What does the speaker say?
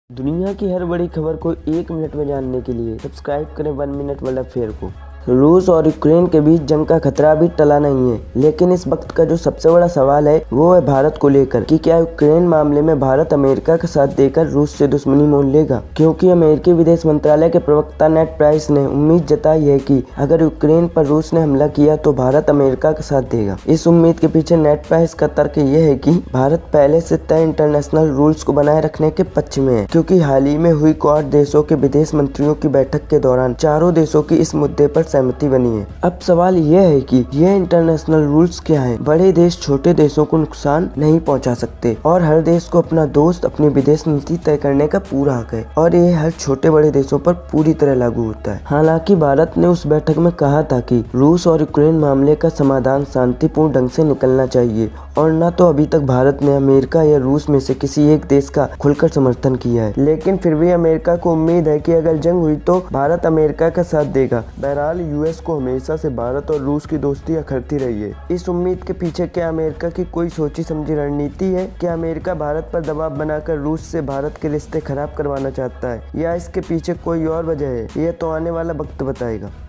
दुनिया की हर बड़ी खबर को 1 मिनट में जानने के लिए सब्सक्राइब करें 1 मिनट वर्ल्ड अफेयर को। रूस और यूक्रेन के बीच जंग का खतरा अभी टला नहीं है, लेकिन इस वक्त का जो सबसे बड़ा सवाल है वो है भारत को लेकर कि क्या यूक्रेन मामले में भारत अमेरिका का साथ देकर रूस से दुश्मनी मोल लेगा। क्योंकि अमेरिकी विदेश मंत्रालय के प्रवक्ता नेड प्राइस ने उम्मीद जताई है कि अगर यूक्रेन पर रूस ने हमला किया तो भारत अमेरिका का साथ देगा। इस उम्मीद के पीछे नेड प्राइस का तर्क यह है कि भारत पहले से तय इंटरनेशनल रूल्स को बनाए रखने के पक्ष में है, क्योंकि हाल ही में हुई क्वाड देशों के विदेश मंत्रियों की बैठक के दौरान चारों देशों की इस मुद्दे पर सहमति बनी है। अब सवाल यह है कि यह इंटरनेशनल रूल्स क्या हैं? बड़े देश छोटे देशों को नुकसान नहीं पहुंचा सकते और हर देश को अपना दोस्त अपनी विदेश नीति तय करने का पूरा हक है और ये हर छोटे बड़े देशों पर पूरी तरह लागू होता है। हालांकि भारत ने उस बैठक में कहा था कि रूस और यूक्रेन मामले का समाधान शांतिपूर्ण ढंग से निकलना चाहिए और न तो अभी तक भारत ने अमेरिका या रूस में से किसी एक देश का खुलकर समर्थन किया है। लेकिन फिर भी अमेरिका को उम्मीद है कि अगर जंग हुई तो भारत अमेरिका का साथ देगा। बहरहाल यूएस को हमेशा से भारत और रूस की दोस्ती अखरती रही है। इस उम्मीद के पीछे क्या अमेरिका की कोई सोची समझी रणनीति है? क्या अमेरिका भारत पर दबाव बनाकर रूस से भारत के रिश्ते खराब करवाना चाहता है या इसके पीछे कोई और वजह है? यह तो आने वाला वक्त बताएगा।